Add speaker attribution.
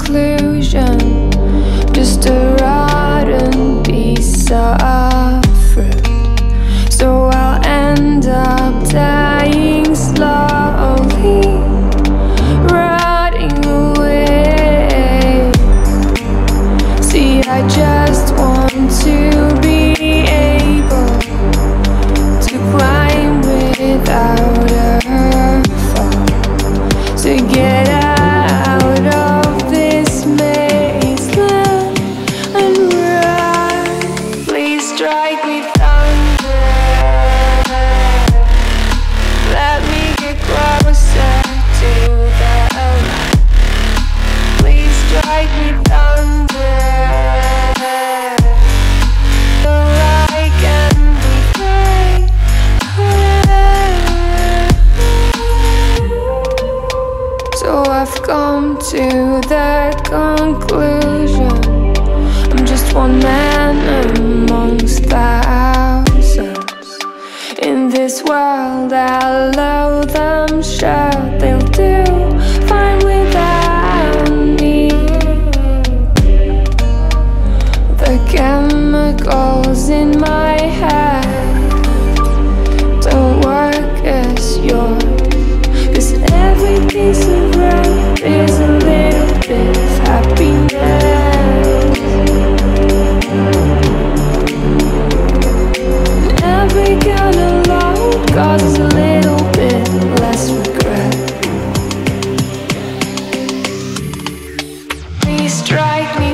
Speaker 1: conclusion, just a rotten piece of fruit. So I'll end up dying slowly, rotting away. See, I just want to be able to climb without a fall, to get out of this maze and run. Please strike me thunder, let me get closer to the light. Please strike me thunder, so I can be free. So I've come to the conclusion, I'm just one man amongst thousands. In this world I'll allow them, sure they'll do fine without me. The chemicals in my head don't work as yours, 'cause every piece of road is a little bit of happiness. Every kind of load causes a little bit less regret. Please strike me